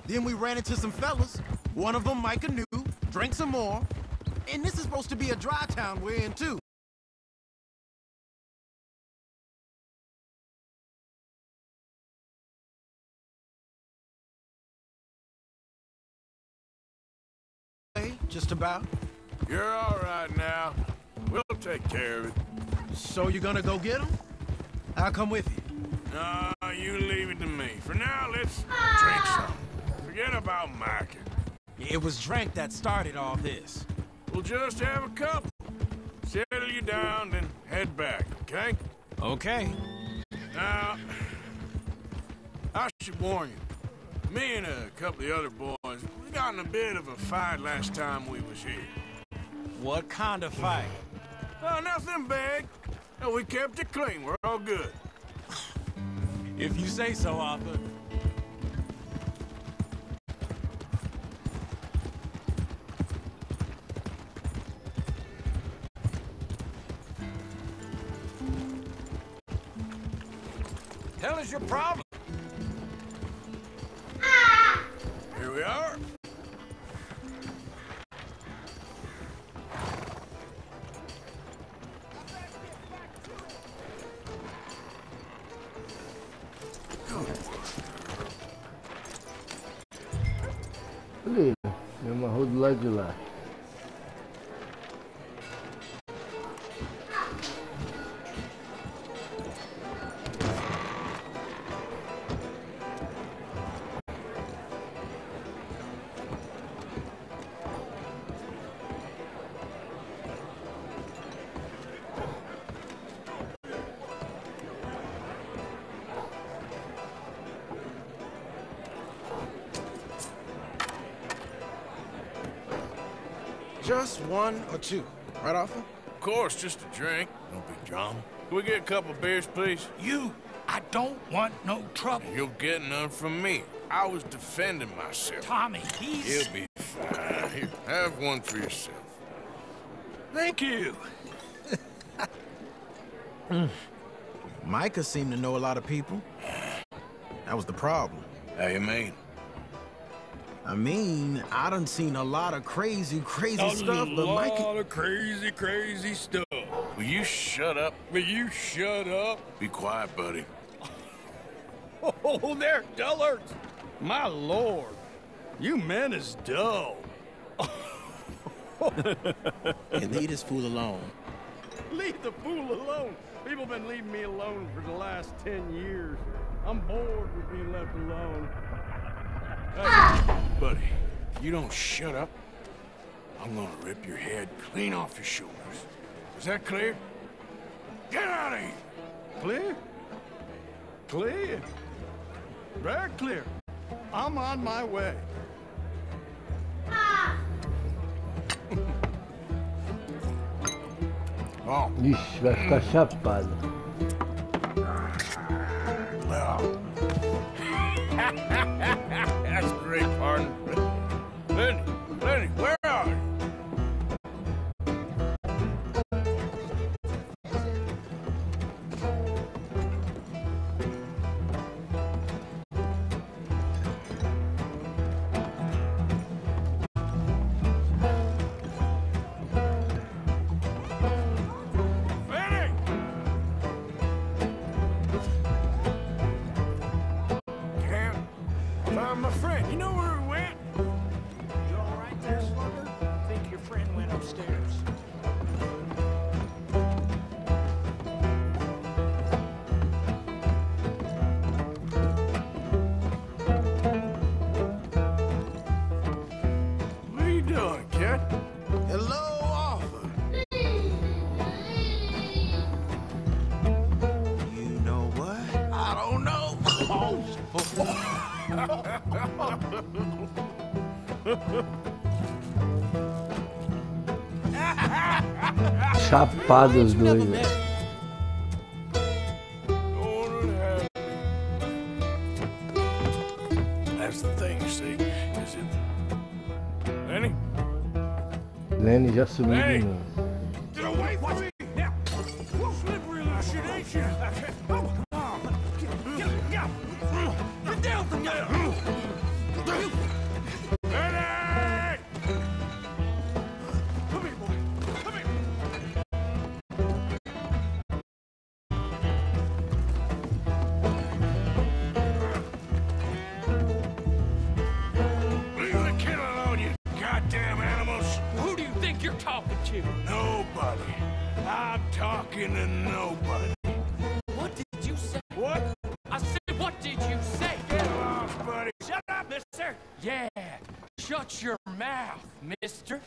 Then we ran into some fellas. One of them Micah knew, drank some more. And this is supposed to be a dry town we're in, too. Just about. You're all right now. We'll take care of it. So you're gonna go get him? I'll come with you. No, you leave it to me. For now, let's drink some. Forget about Micah. It was drink that started all this. We'll just have a couple. Settle you down, then head back, okay? Okay. Now, I should warn you. Me and a couple of the other boys, we got in a bit of a fight last time we was here. What kind of fight? Oh, nothing big. No, we kept it clean. We're all good. If you say so, Arthur. Hell is your problem? Here we are. Olha, me amarrou do lado de lá. Just one or two, right, Arthur? Of course, just a drink. No big drama. Can we get a couple of beers, please? I don't want no trouble. You'll get none from me. I was defending myself. Tommy, he's... He'll be fine. Here, have one for yourself. Thank you. Micah seemed to know a lot of people. That was the problem. How you mean? I mean, I done seen a lot of crazy stuff, but Micah... A lot of crazy stuff. Will you shut up? Will you shut up? Be quiet, buddy. Oh, they're dullards. My lord. You men is dull. And leave this fool alone. Leave the fool alone. People been leaving me alone for the last 10 years. I'm bored with being left alone. Hey, buddy, if you don't shut up, I'm gonna rip your head clean off your shoulders. Is that clear? Get out of here! Clear? Clear? Very clear. I'm on my way. Oh. Ixi, vai ficar chapado. Well. That's great, pardon. Lenny, where are you? My friend, you know where he went? You all right there, Slugger? I think your friend went upstairs. What are you doing, kid? Hello, Arthur. You know what? I don't know. Chapados dois, velho. That's the thing, you see, is it... Lenny? Lenny já sumiu de novo. Get away from me! Now! Slippery little shit, ain't you? Get down from there! you? Nobody. I'm talking to nobody. What did you say? What? I said, what did you say? Get lost, buddy. Shut up, mister! Yeah, shut your mouth, mister.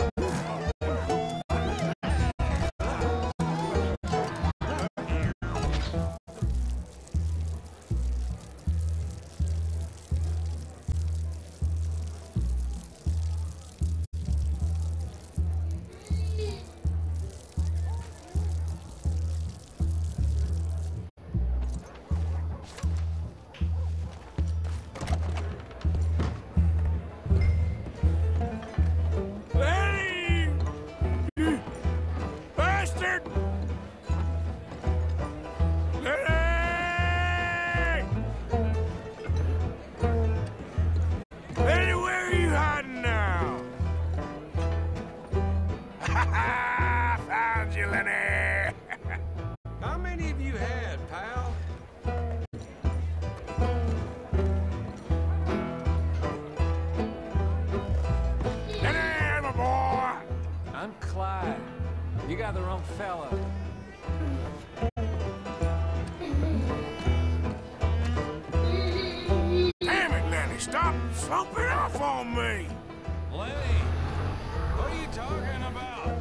Lenny! You bastard! Lenny! Lenny, where are you hiding now? Found you, Lenny! How many of you had, pal? Lenny, my boy! I'm Clyde. You got the wrong fella. Damn it, Lenny, stop slumping off on me! Lenny, what are you talking about?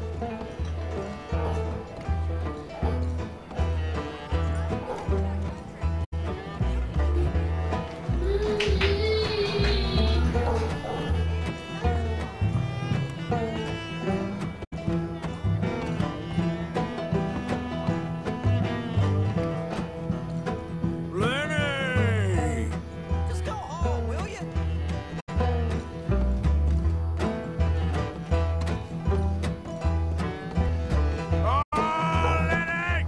Lenny! Just go home, will you? Oh, Lenny!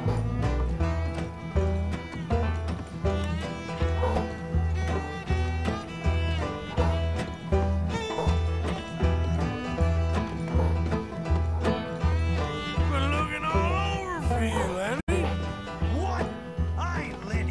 Been looking all over for you, Lenny. What? I ain't Lenny.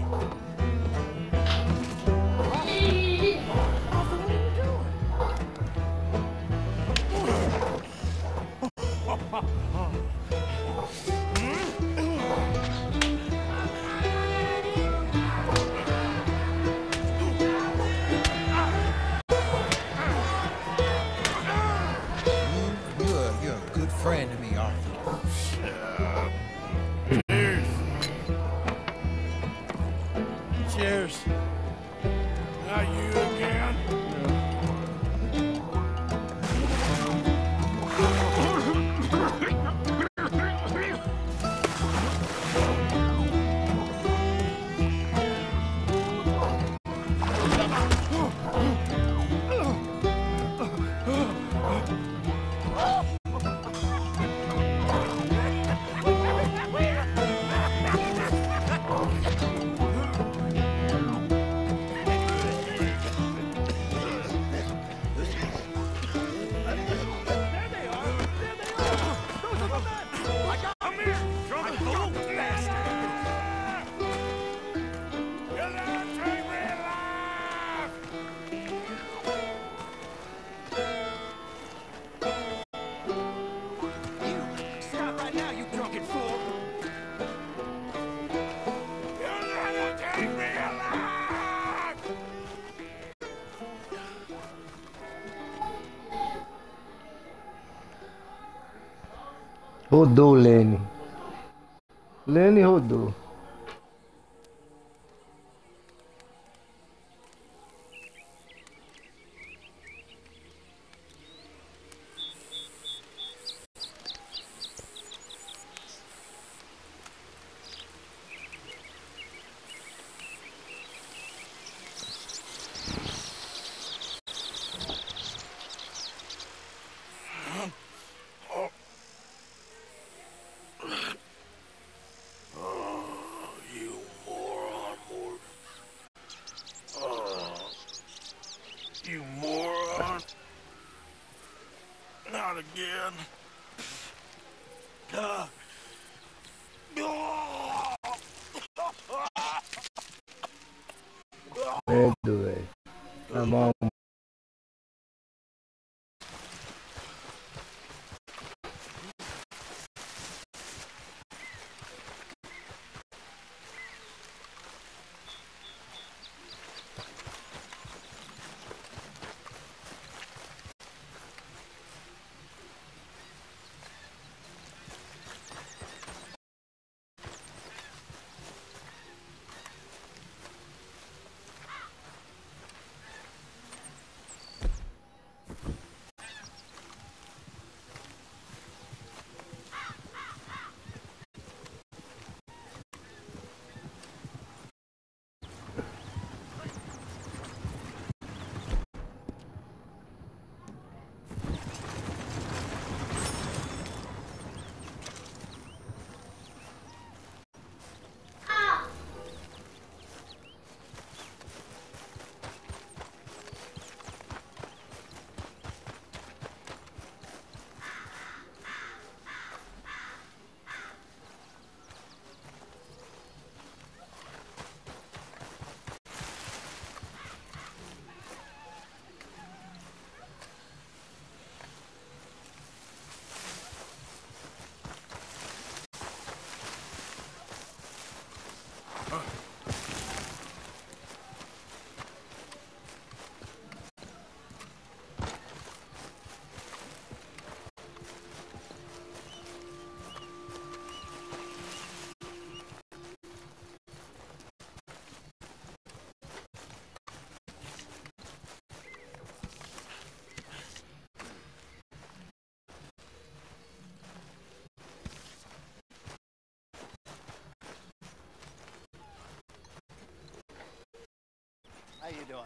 You're a good friend to me, Arthur. Cheers. Not you again. Come here, drunk fool bastard! You'll never take me alive! You, stop right now, you drunken fool. You'll never take me alive! Rodou, Lenny. Lenny rodou. You moron, Morgan. You moron. Not again. Medo, velho. Na mão. doing?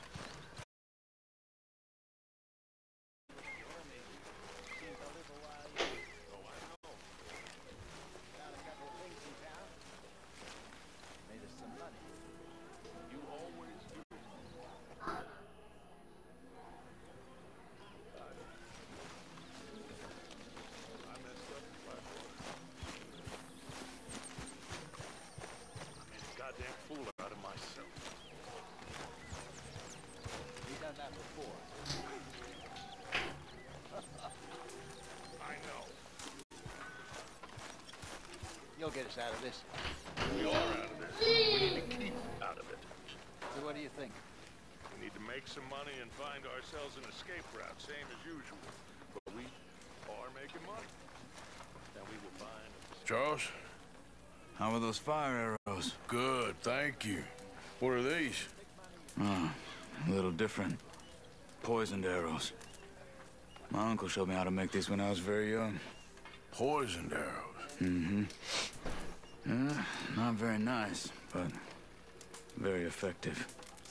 You'll get us out of this. We are out of this. We need to keep out of it. So what do you think? We need to make some money and find ourselves an escape route, same as usual. But we are making money. Then we will find... Charles? How are those fire arrows? Good, thank you. What are these? Oh, a little different. Poisoned arrows. My uncle showed me how to make these when I was very young. Poisoned arrows? Mm-hmm. Yeah, not very nice, but very effective.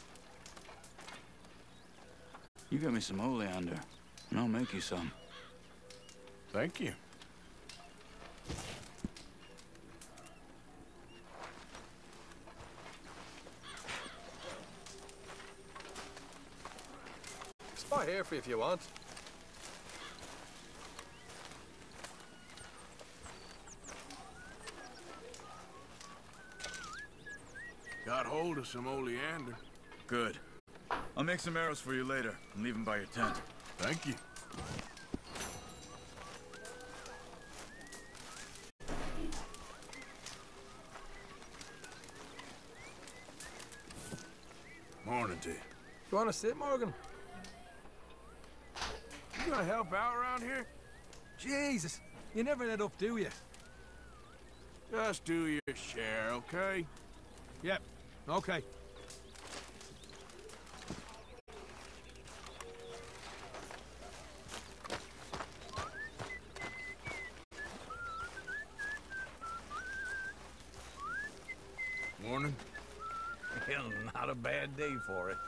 You get me some oleander, and I'll make you some. Thank you. Spot here for you if you want. Got hold of some oleander. Good. I'll make some arrows for you later and leave them by your tent. Thank you. Morning to you. You want to sit, Morgan? You gonna help out around here? Jesus, you never let up, do you? Just do your share, okay? Yep, okay. Morning. Hell, not a bad day for it.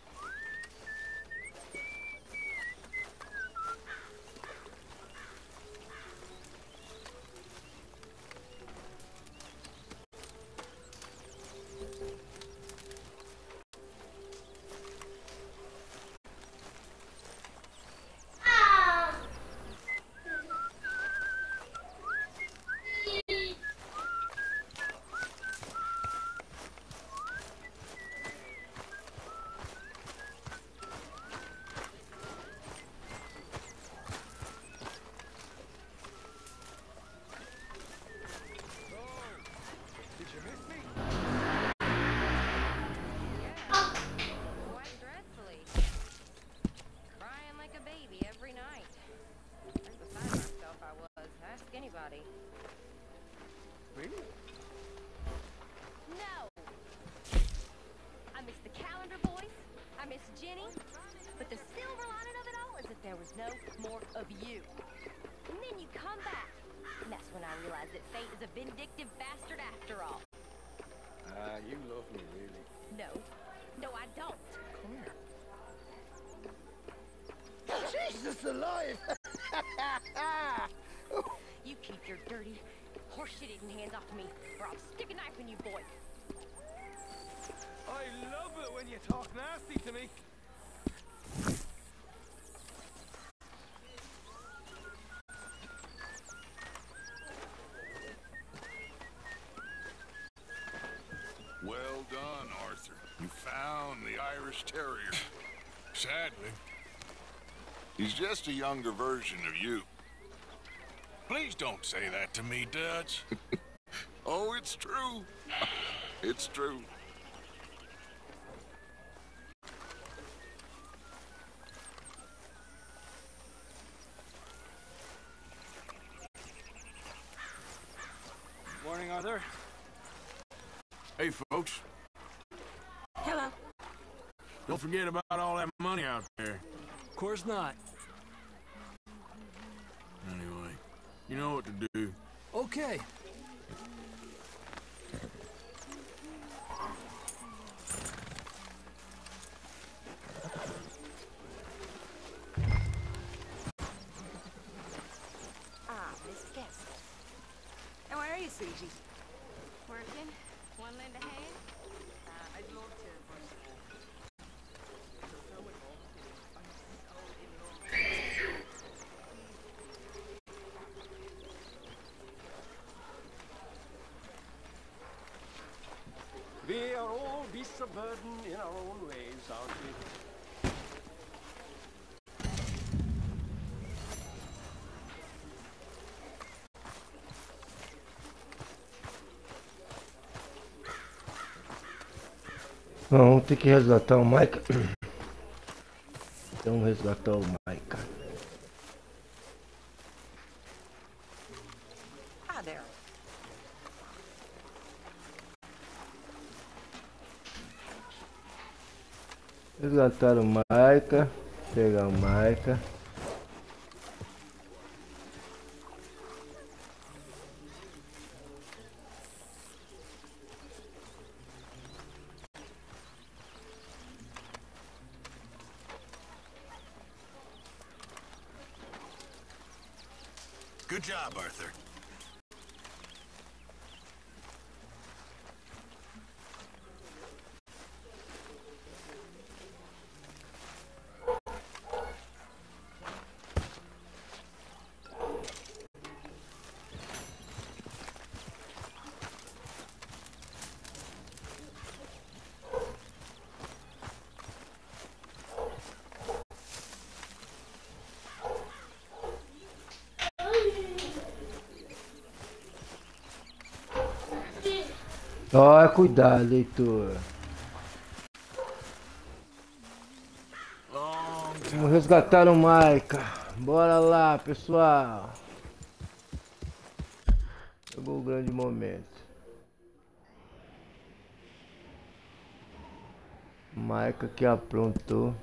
Really? No. I miss the calendar boys. I miss Jenny. But the silver lining of it all is that there was no more of you. And then you come back. And that's when I realized that fate is a vindictive bastard after all. You love me, really. No. No, I don't. Come here. Jesus alive! You keep your dirty, horse-shit-eating hands off me, or I'll stick a knife in you, boy. I love it when you talk nasty to me. Well done, Arthur. You found the Irish Terrier. Sadly. He's just a younger version of you. Please don't say that to me, Dutch. Oh, it's true. It's true. Morning, Arthur. Hey, folks. Hello. Don't forget about all that money out there. Of course not. Anyway, you know what to do. Okay. Susie? Working? Want to lend a hand? I'd love to, but... We are all beasts of burden in our own ways, aren't we? Vamos ter que resgatar o Mike. Vamos resgatar o Mike. Hi there. Resgatar o Mike. Pegar o Mike. Good job, Arthur. Ó, cuidado, leitor. Vamos resgatar o Mike. Bora lá, pessoal. Chegou o grande momento. O Mike que aprontou.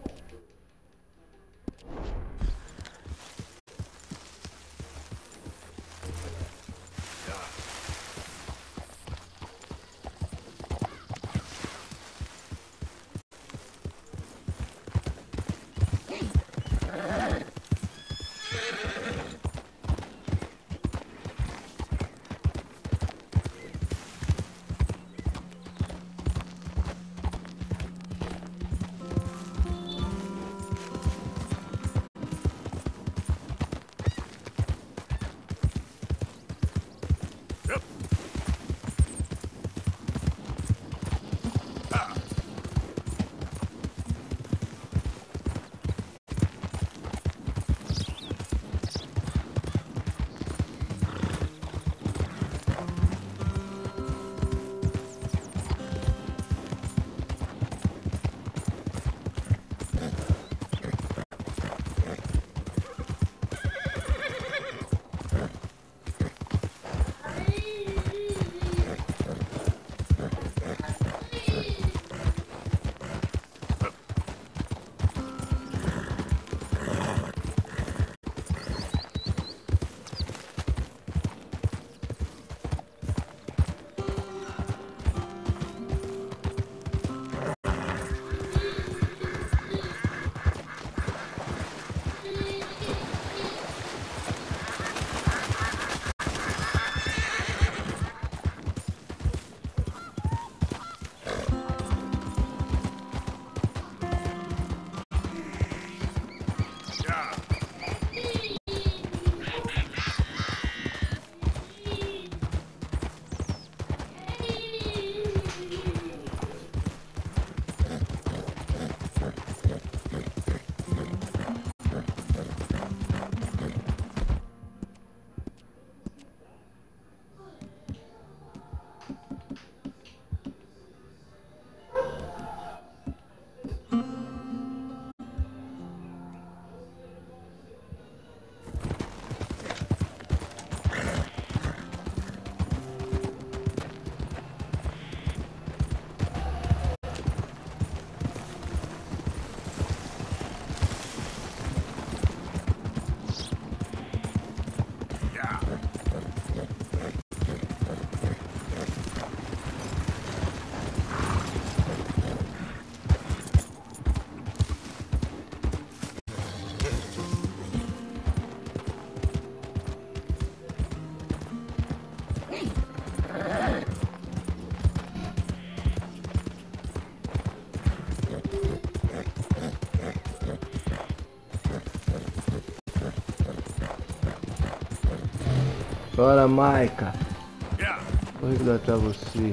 Bora, Maica. Yeah. Vou resgatar você.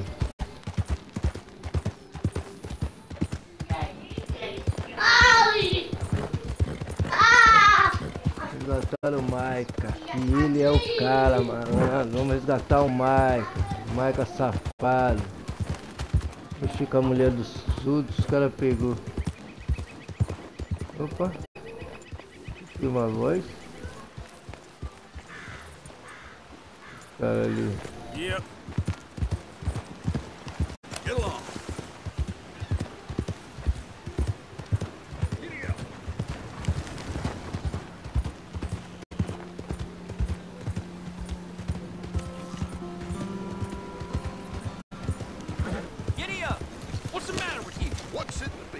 Resgataram o Maica. E ele é o cara, mano. Vamos resgatar o Maica. Maica safado. Mexi com a mulher dos outros, os caras pegou. Opa. Tem uma voz. Cara ali. Yep. Get along. Giddy up! What's the matter with you? What's it to be?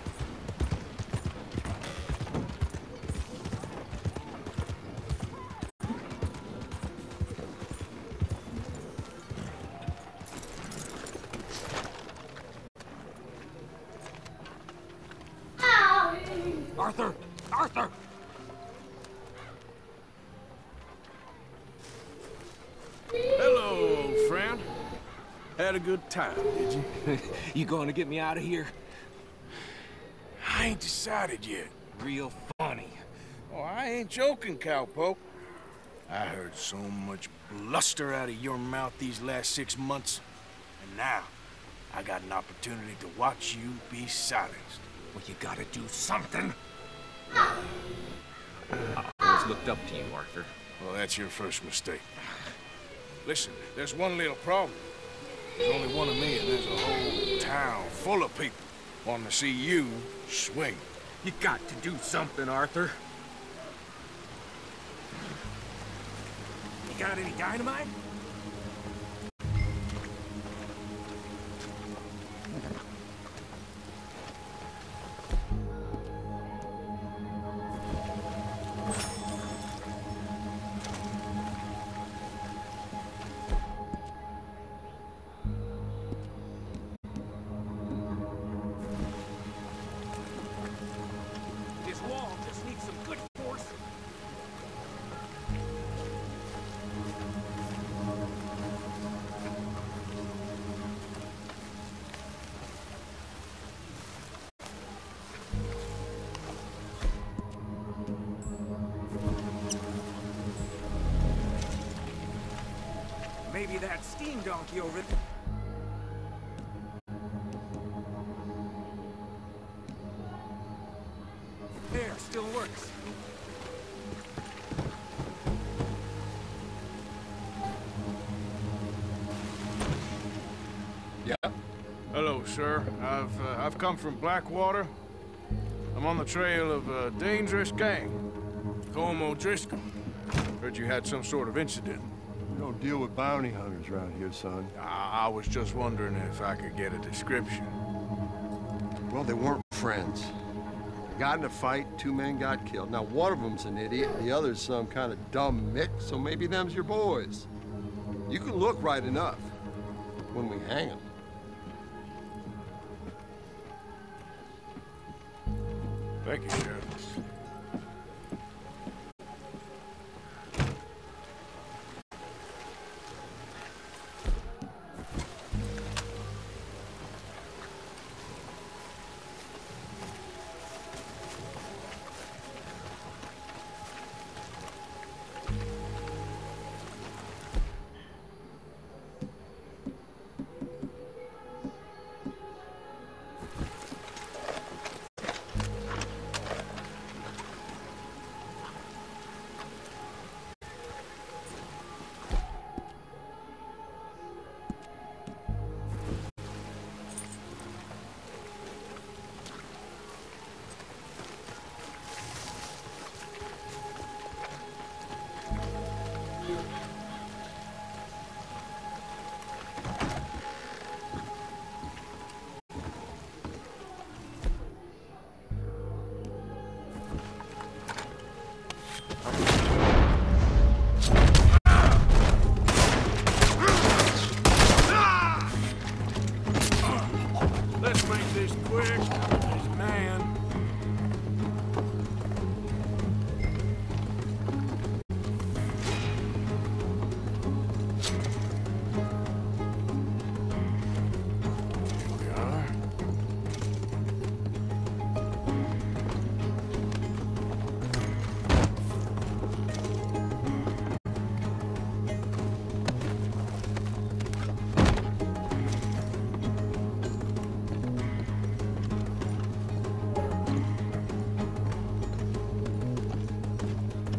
Arthur! Arthur! Hello, old friend. Had a good time, did you? You going to get me out of here? I ain't decided yet. Real funny. Oh, I ain't joking, cowpoke. I heard so much bluster out of your mouth these last 6 months. And now, I got an opportunity to watch you be silenced. Well, you gotta do something. I always looked up to you, Arthur. Well, that's your first mistake. Listen, there's one little problem. There's only one of me, and there's a whole town full of people wanting to see you swing. You got to do something, Arthur. You got any dynamite? This wall just needs some good force. Maybe that steam donkey over there. There, still works. Yeah. Hello, sir. I've come from Blackwater. I'm on the trail of a dangerous gang. Colm O'Driscoll. Heard you had some sort of incident. We don't deal with bounty hunters around here, son. I was just wondering if I could get a description. Well, they weren't friends. They got in a fight, 2 men got killed. Now, one of them's an idiot, the other's some kind of dumb mix, so maybe them's your boys. You can look right enough when we hang them. Thank you, Sheriff.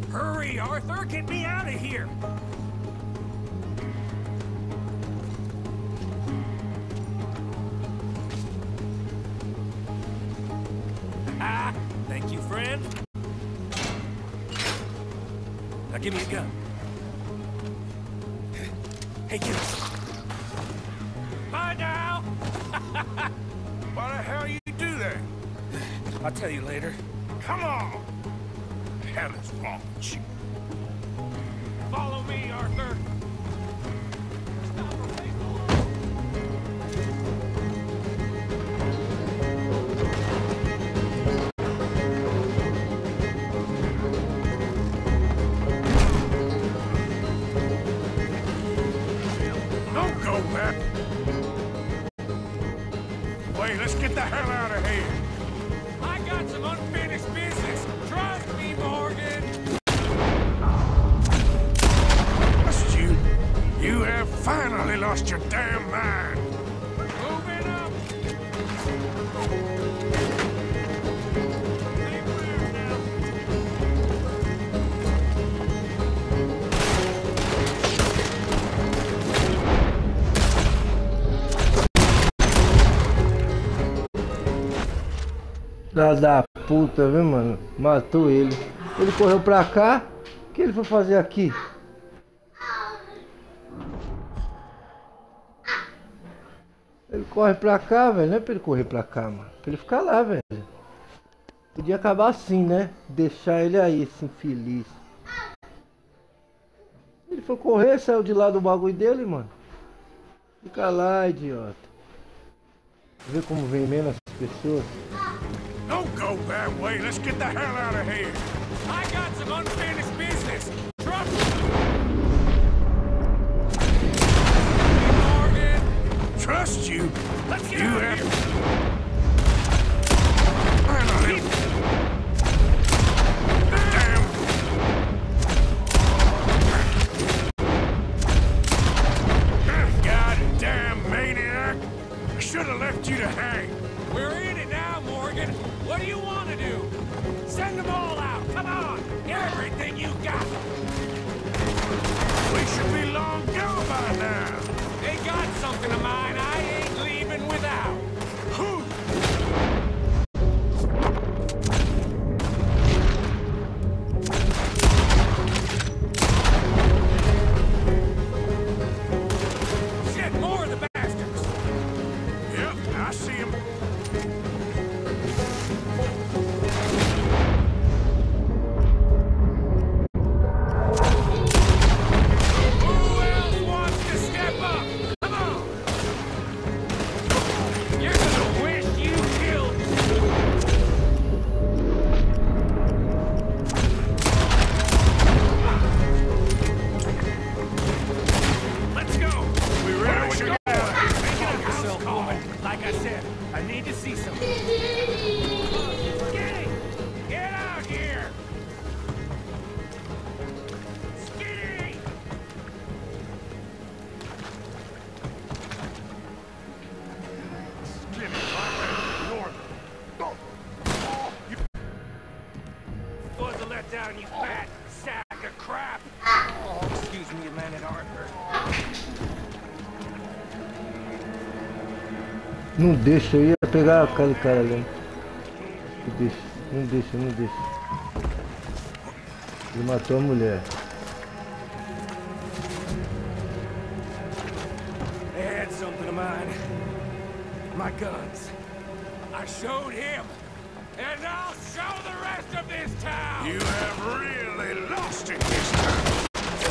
Hurry, Arthur! Get me out of here! Ah! Thank you, friend. Now give me a gun. Hey, get it. Bye now! Why the hell you do that? I'll tell you later. Come on! The hell is wrong with you? Follow me, Arthur. Don't go back! Wait, let's get the hell out of here! I got some unfinished business. Trust me, Morgan. Trust you? You have finally lost your damn mind! Moving up. Filha da puta, viu, mano? Matou ele. Ele correu pra cá. O que ele foi fazer aqui? Ele corre pra cá, velho. Não é pra ele correr pra cá, mano. Pra ele ficar lá, velho. Podia acabar assim, né? Deixar ele aí, esse infeliz. Ele foi correr, saiu de lá do bagulho dele, mano. Fica lá, idiota. Vê como vem menos as pessoas. Don't go that way. Let's get the hell out of here. I got some unfinished business. Trust me, Morgan. Trust you? Let's get You out of have... here. Finally. Damn. Goddamn maniac. I should have left you to hang. We're in it now, Morgan. What do you want to do? Send them all out. Come on. Everything you got. We should be long gone by now. They got something of mine I ain't leaving without. Whew. Shit, more of the bastards. Yep, I see him. Who else wants to step up? Come on. You're gonna wish you killed. Let's go. We ready to go? Make it up yourself, woman. Like I said, I need to see something. Skinny! Get out here! Skinny! Was a letdown, you fat sack of crap! Oh, excuse me, Lieutenant Arthur. Não deixa, eu ia pegar aquele cara ali. Não deixa, não deixa, não deixa. Ele matou a mulher. They had something of mine. My guns. I showed him. And I'll show the rest of this town! You have really lost it this time.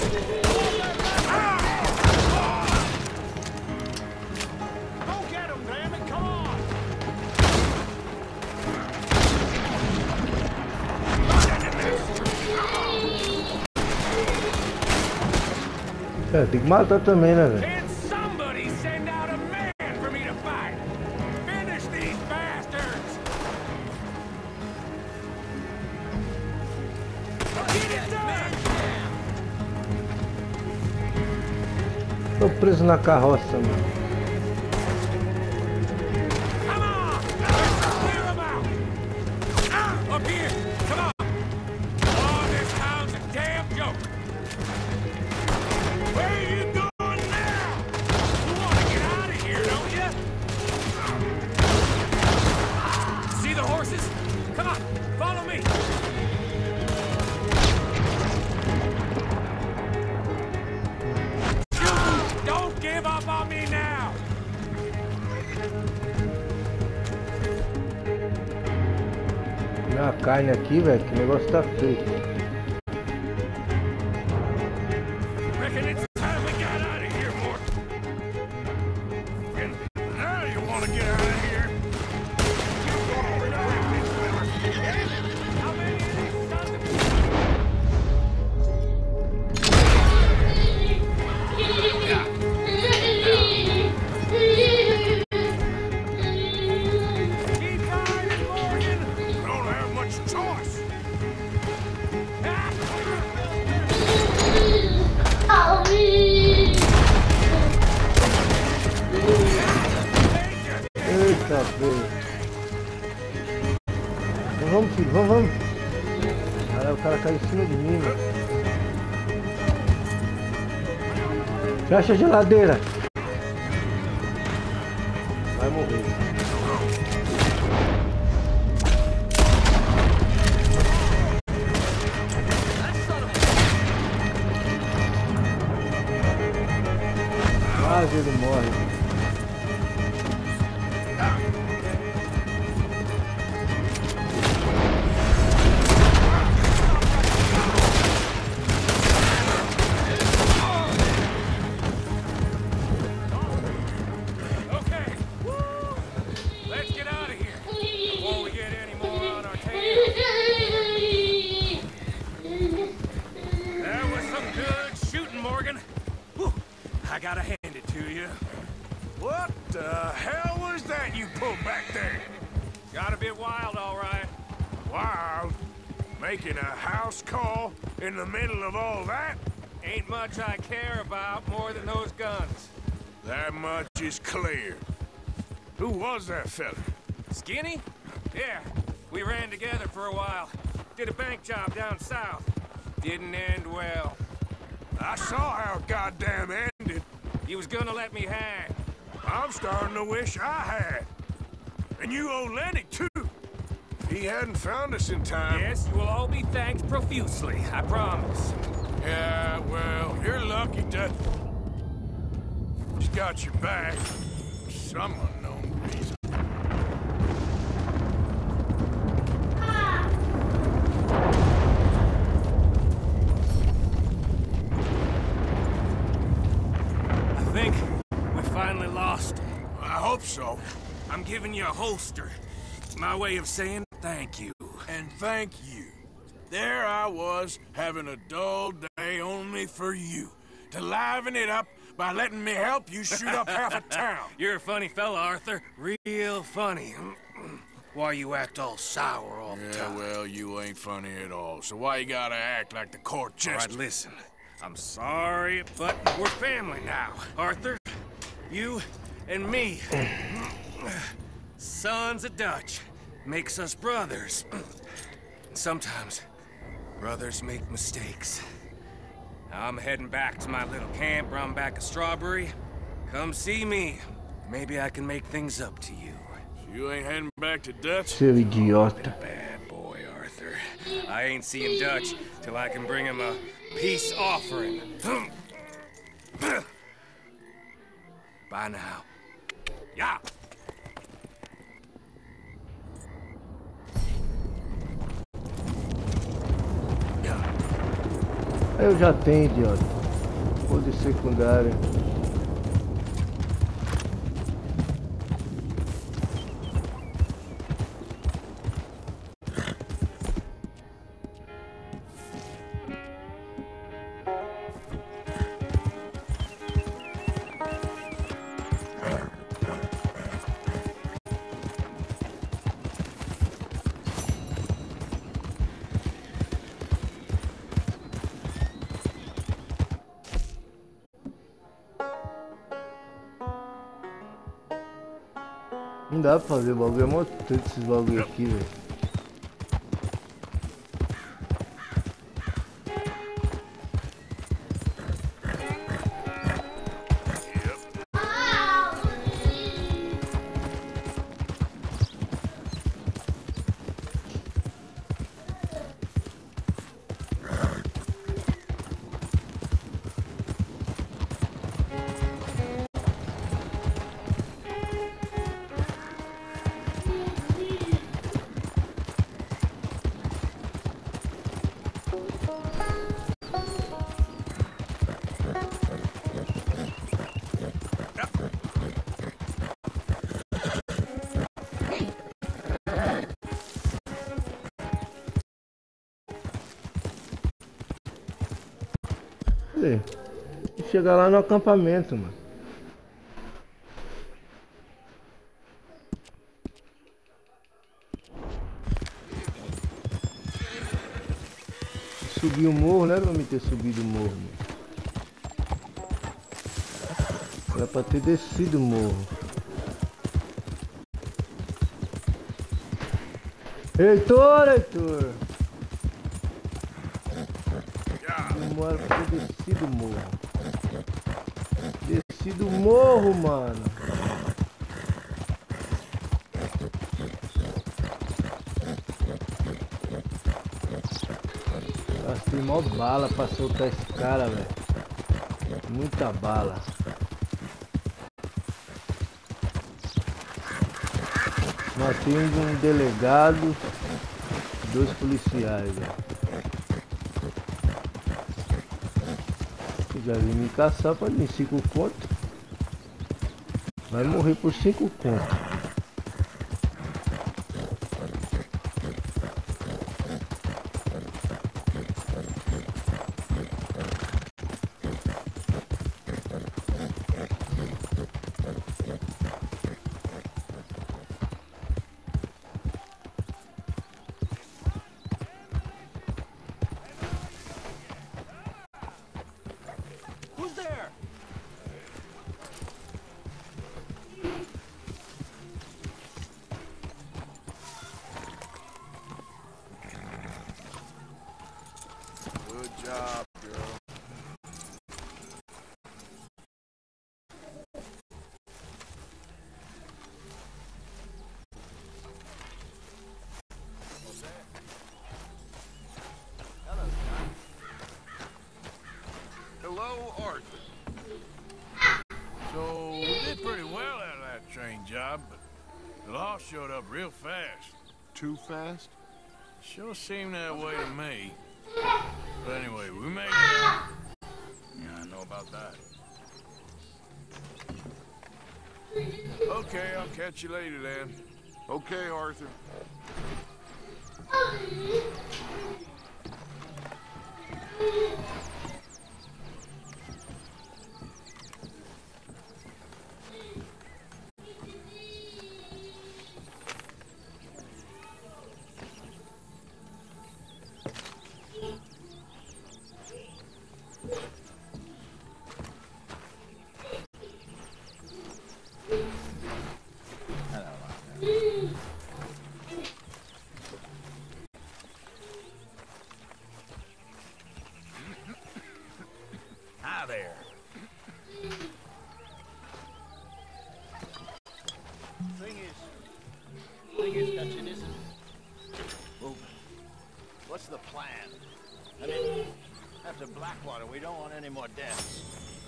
Go get him, damn it! Come on! É, tem que matar também, né, velho? Can somebody send out a man for me to fight? Finish these bastards! Get it done! Tô preso na carroça, mano. Come on! Clear them out! Up here! Come on! Oh, this town's a carne aqui, velho, que o negócio tá feio. Reckon it's time we got out of here, Mort. And now you want to get out of here? How many of these sons of... Keep driving, Morgan! Don't have much choice. Eita, velho. Então vamos, filho, vamos. Caralho, o cara caiu em cima de mim, mano. Fecha a geladeira. Vai morrer. Quase ele morre. Okay. Let's get out of here before we get any more on our tail. That was some good shooting, Morgan. Whew. I gotta hand it to you. What the hell was that you pulled back there? Got a bit wild, all right. Wild? Making a house call in the middle of all that? Ain't much I care about more than those guns. That much is clear. Who was that fella? Skinny? Yeah, we ran together for a while. Did a bank job down south. Didn't end well. I saw how it goddamn ended. He was gonna let me hang. I'm starting to wish I had. And you owe Lenny, too. If he hadn't found us in time... Yes, you will all be thanked profusely, I promise. Yeah, well, you're lucky to... He's got your back. For some unknown reason. I think we finally lost him. I hope so. I'm giving you a holster. My way of saying thank you. And thank you. There I was, having a dull day only for you. To liven it up by letting me help you shoot up half a town. You're a funny fella, Arthur. Real funny. Why you act all sour all the time? Yeah, well, you ain't funny at all. So why you gotta act like the court jester? All right, listen. I'm sorry, but we're family now. Arthur, you and me. Sons of Dutch. Makes us brothers. Sometimes, brothers make mistakes. Now I'm heading back to my little camp around back of Strawberry. Come see me. Maybe I can make things up to you. You ain't heading back to Dutch? Seu idiota. Bad boy, Arthur. I ain't seeing Dutch till I can bring him a peace offering. Bye now. Yeah. Eu já tenho, idiota. Vou de secundária. Não dá pra fazer, o bagulho é mó treta esses bagulho aqui, velho. Cadê? Vou chegar lá no acampamento, mano. Subir o morro, não era pra me ter subido o morro, mano. Era pra ter descido o morro. Heitor, Heitor! Era pra ter descido o morro. Descido o morro, mano. Gastei mó bala pra soltar esse cara, velho. Muita bala. Matei um delegado, 2 policiais, velho. Já vim me caçar pra mim, 5 conto. Vai morrer por 5 conto. Hello, Arthur. So, we did pretty well out of that train job, but the law showed up real fast. Too fast? Sure seemed that way to me. But anyway, we made it out. Yeah, I know about that. Okay, I'll catch you later then. Okay, Arthur. Hi there. Thing is, Dutchin, isn't moving. What's the plan? I mean, after Blackwater, we don't want any more deaths.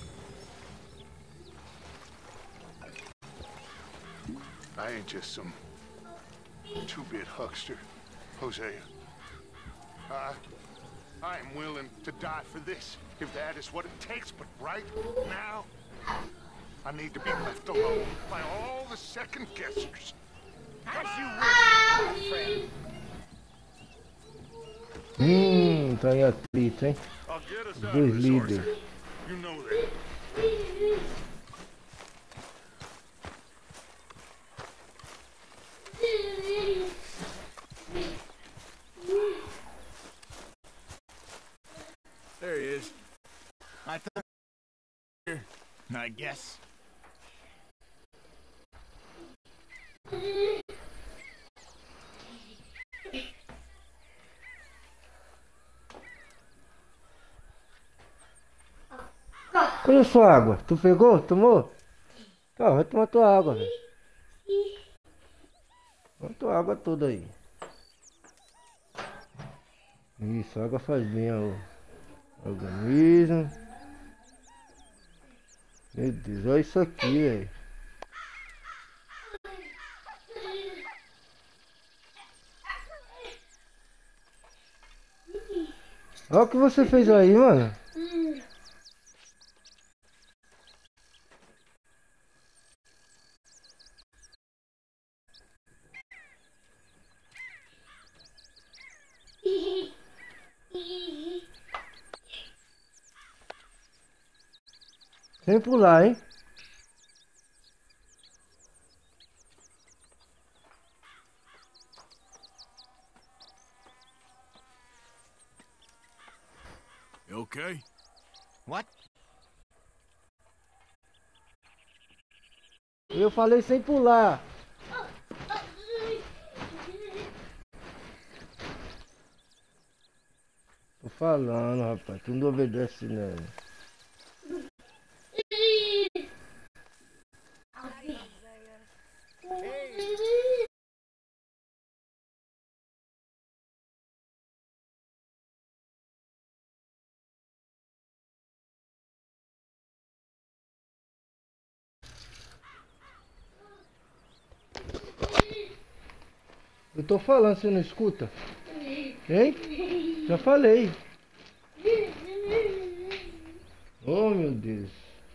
I ain't just some two-bit huckster, Hosea. I am willing to die for this, if that is what it takes, but right now, I need to be left alone by all the second-guessers. As you wish, my friend. Tá em atrito, hein? I'll get us Os out dois of this, líderes. Arthur. You know that. There he is. I thought... I guess. Cadê sua água? Tu pegou? Tomou? Tá, vai tomar tua água, velho. Toma tua água toda aí. Isso, a água faz bem ao organismo. Meu Deus, olha isso aqui, velho. Olha o que você fez aí, mano. Sem pular, hein? You okay? What? Eu falei sem pular. Tô falando, rapaz. Tu não obedece, né? Eu tô falando, você não escuta? Hein? Já falei. Oh, meu Deus.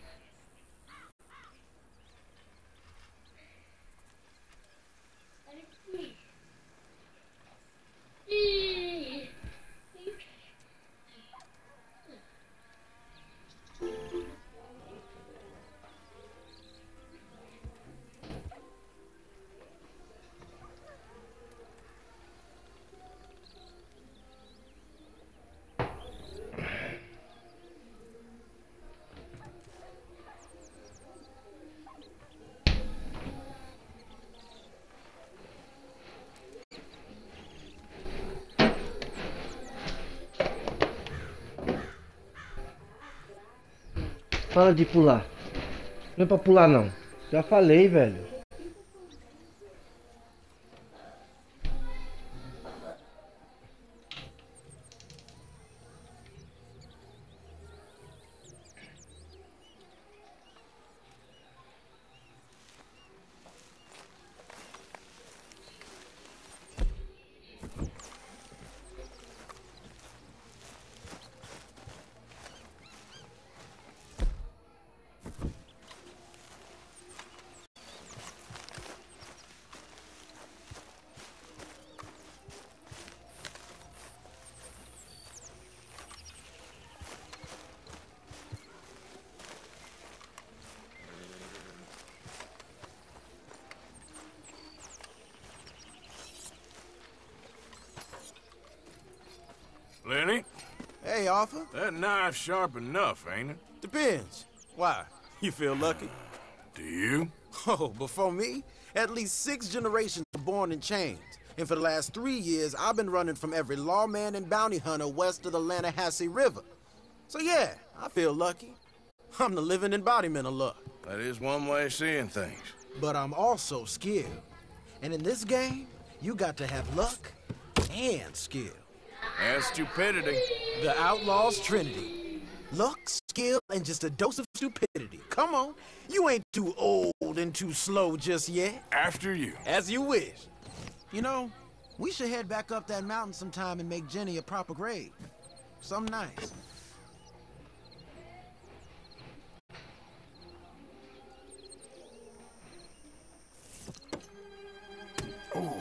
Fala de pular. Não é pra pular, não. Já falei, velho. Lenny? Hey, Arthur. That knife's sharp enough, ain't it? Depends. Why? You feel lucky? Do you? Oh, before me, at least 6 generations were born in chains. And for the last 3 years, I've been running from every lawman and bounty hunter west of the Lannahechee River. So yeah, I feel lucky. I'm the living embodiment of luck. That is one way of seeing things. But I'm also skilled. And in this game, you got to have luck and skill. And stupidity. The Outlaw's Trinity. Luck, skill, and just a dose of stupidity. Come on, you ain't too old and too slow just yet. After you. As you wish. You know, we should head back up that mountain sometime and make Jenny a proper grave. Something nice. Oh.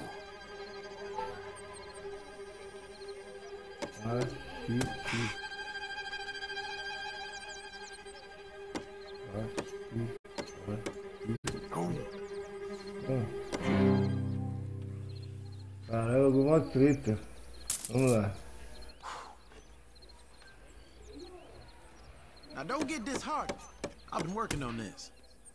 Caramba, alguma treta. Vamos lá. Now don't get disheartened. I've been working on this.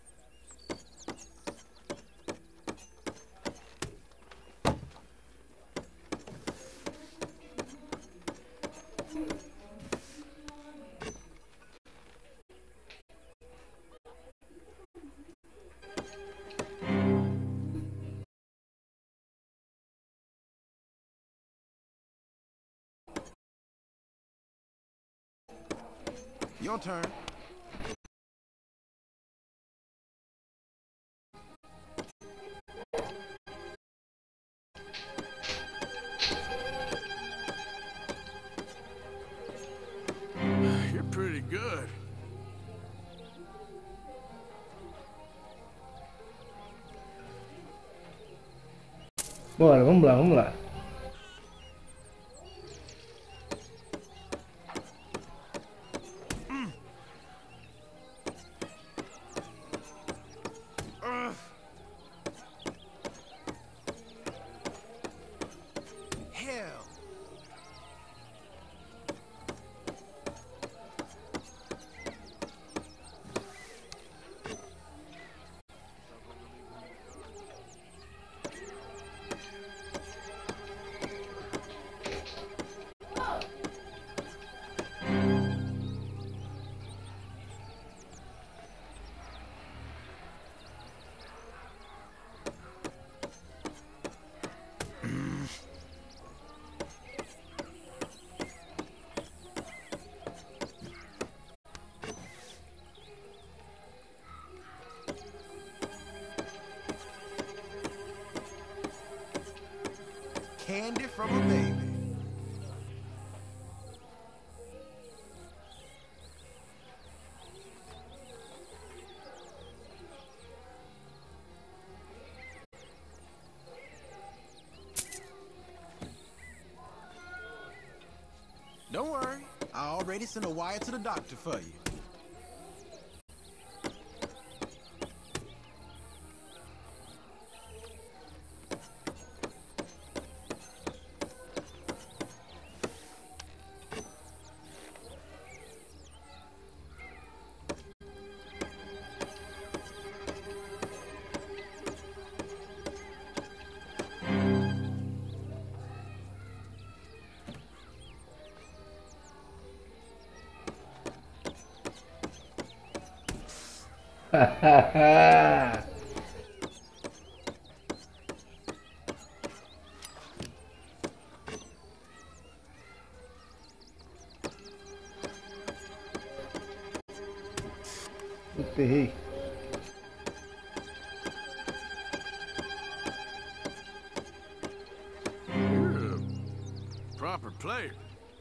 Your turn. You're pretty good. Bora, vamos lá, vamos lá. Hell. Candy from a baby. Don't worry, I already sent a wire to the doctor for you. Errei. You're a proper player.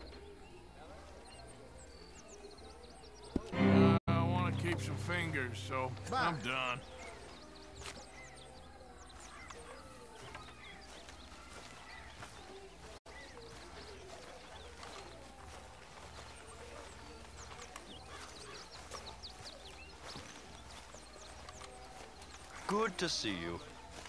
I want to keep some fingers, so I'm done. Good to see you.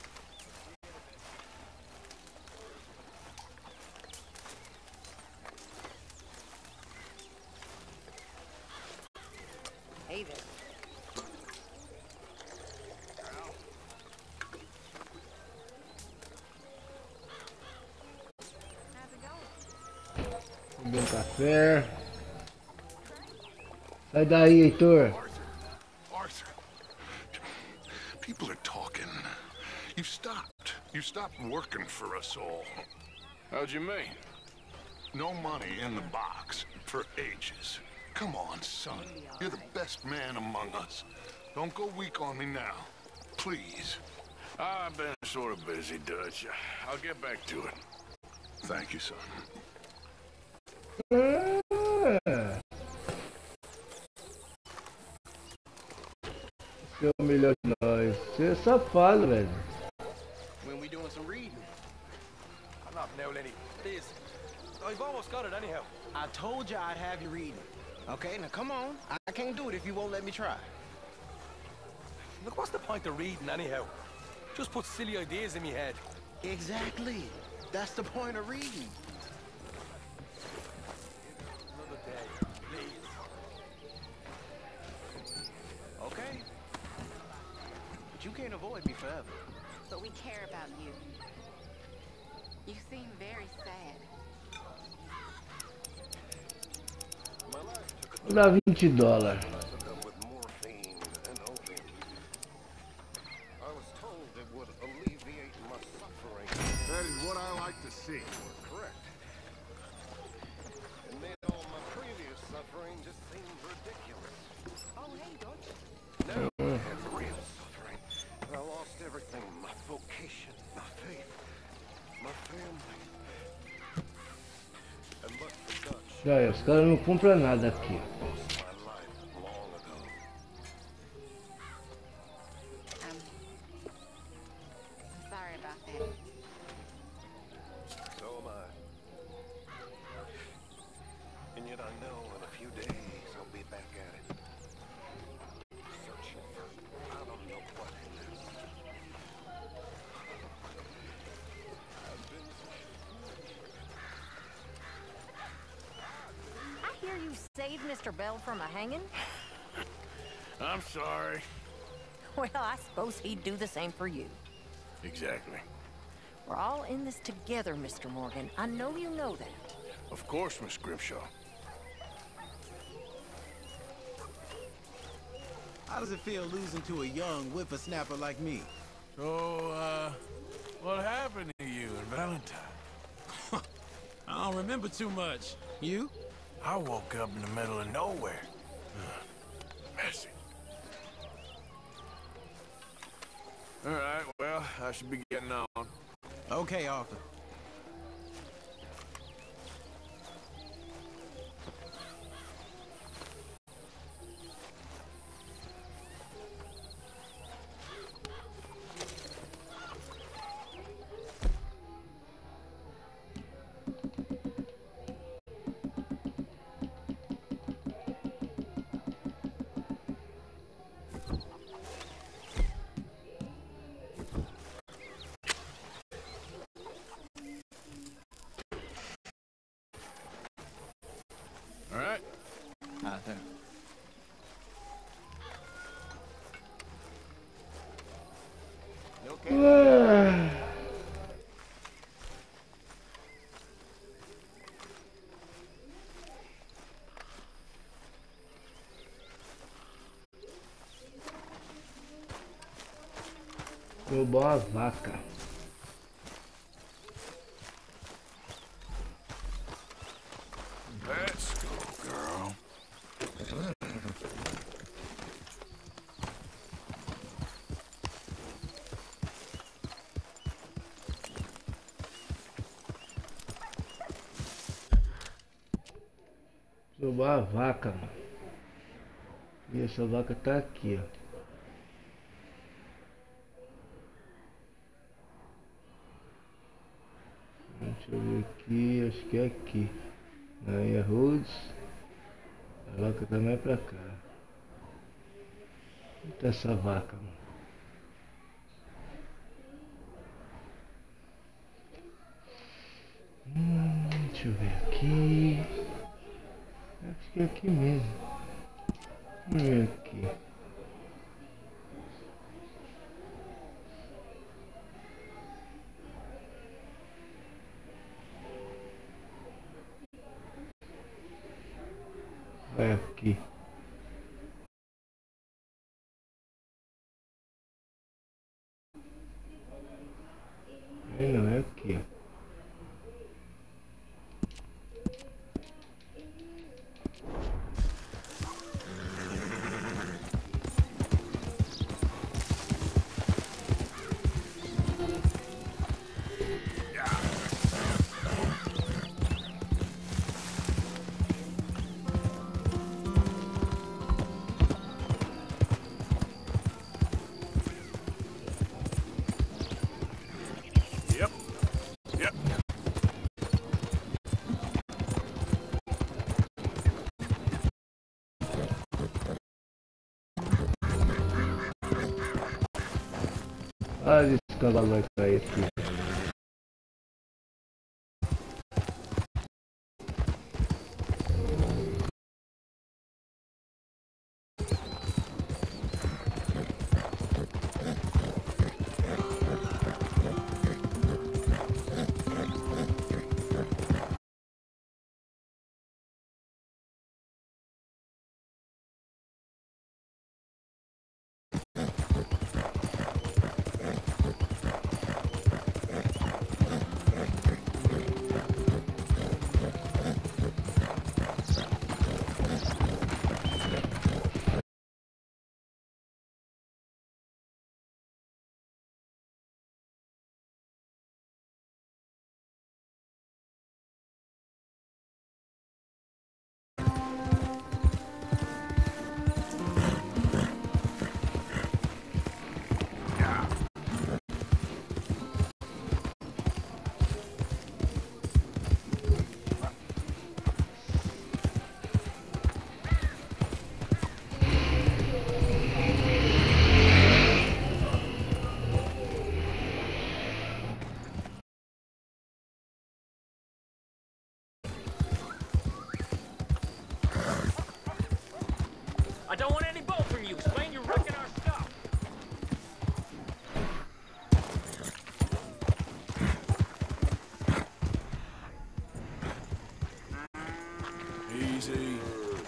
Hey there. Beber um café. Sai daí, Heitor. Arthur. People are talking. You stopped. You stopped working for us all. How'd you mean? No money in the box for ages. Come on, son. You're the best man among us. Don't go weak on me now. Please. I've been sort of busy, Dutch. I'll get back to it. Thank you, son. Esse é o melhor de nós. Você é safado, velho. When we doing some reading? I'm not now, Lenny. This. I've almost got it anyhow. I told you I'd have you reading. Okay, now come on. I can't do it if you won't let me try. Look, what's the point of reading anyhow? Just put silly ideas in me head. Exactly. That's the point of reading. Another day, please. Okay. But you can't avoid me forever. But we care about you. You seem very sad. Vou dar $20. That is what I like to see. Correct. It made all my previous suffering just seem ridiculous. Oh, hey, don't you? No, I had real suffering. I lost everything. My vocation, my faith, my family. And but for Dutch. Já, os caras não compram nada aqui. back at it. Searching for I don't know what. I hear you saved Mr. Bell from a hanging. I'm sorry. Well, I suppose he'd do the same for you. Exactly. We're all in this together, Mr. Morgan. I know you know that. Of course, Miss Grimshaw. How does it feel losing to a young whippersnapper like me? So, what happened to you and Valentine? I don't remember too much. You? I woke up in the middle of nowhere. Messy. All right, well, I should be getting on. Okay, Arthur. All right. Arthur. You okay? Roubou a vaca. Let's go, girl. Roubou a vaca, mano. E essa vaca tá aqui, ó. Deixa eu ver aqui, acho que é aqui. Aí a Rhodes. A vaca também é pra cá. Onde tá essa vaca, mano? Deixa eu ver aqui. Acho que é aqui mesmo. Vamos ver aqui. É aqui. Não, é aqui, ó. Olha esse cavalo vai cair aqui. don't want any bull from you. Explain you're wrecking our stuff. Easy.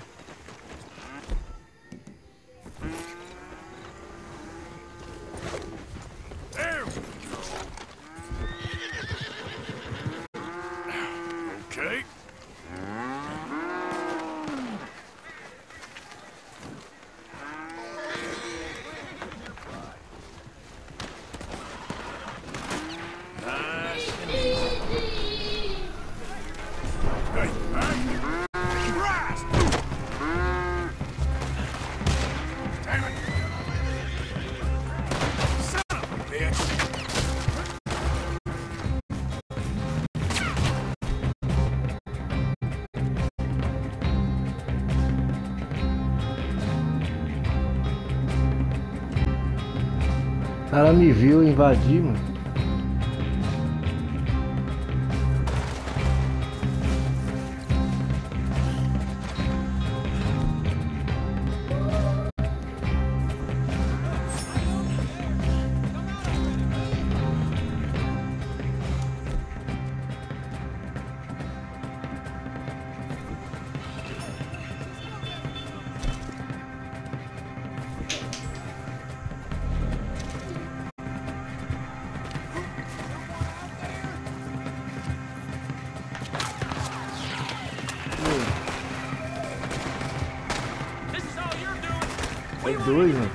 There we go. Okay. Nice and easy. Hey, hey! Christ! Damn it! Son of a bitch! O cara me viu invadir, mano. É dois, mano.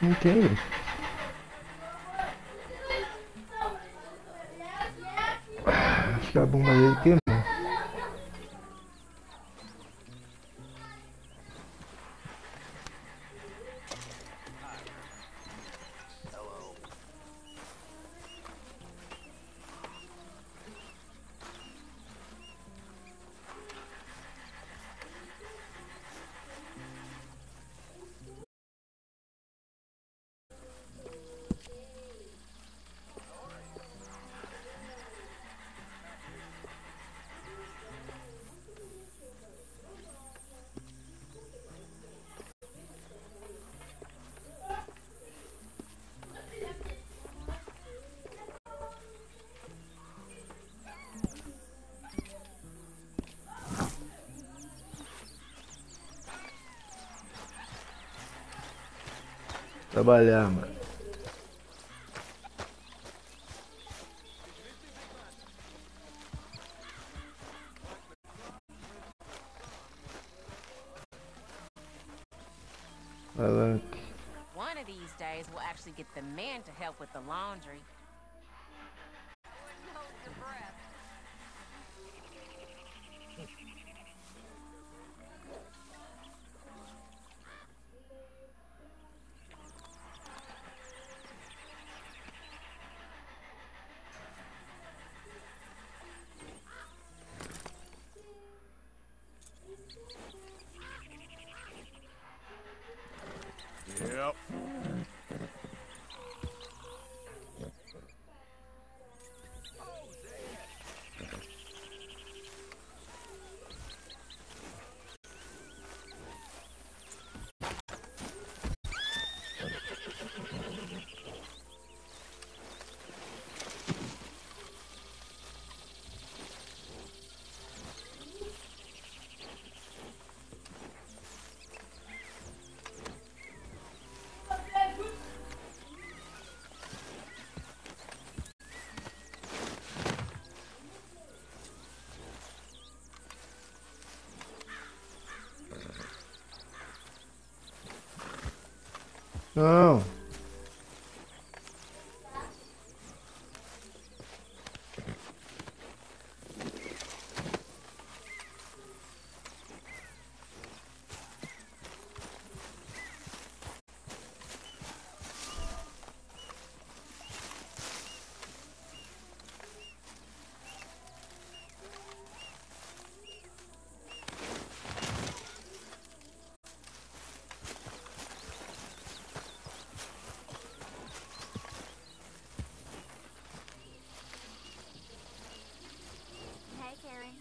Entendi. Acho que a bomba dele queimou. Trabalhar, mano. One of these days we'll actually get the men to help with the laundry. Yep. Não. Hey, Karen.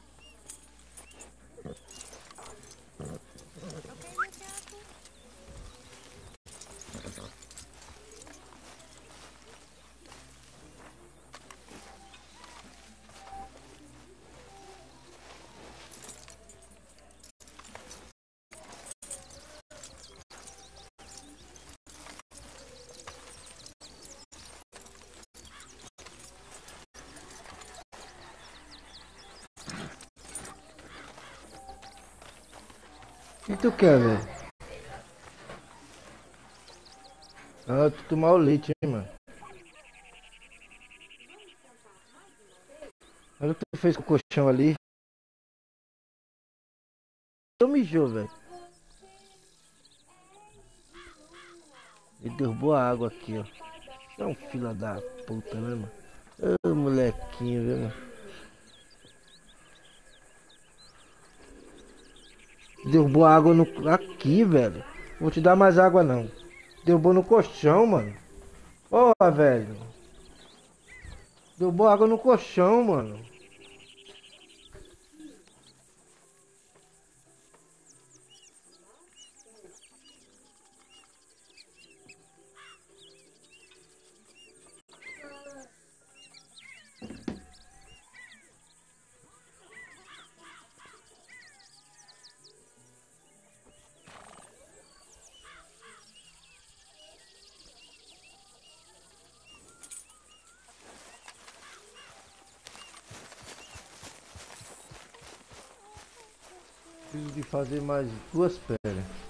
Okay, Miss Johnson? O que tu quer, velho? Ah, tu tomar o leite, hein, mano. Olha o que tu fez com o colchão ali. Tu mijou, velho. Ele derrubou a água aqui, ó. É um filho da puta, né, mano? Ô, molequinho, viu, mano? Derrubou a água no... aqui, velho. Vou te dar mais água, não. Derrubou no colchão, mano. Porra, velho. Derrubou água no colchão, mano. Preciso de fazer mais 2 pedras.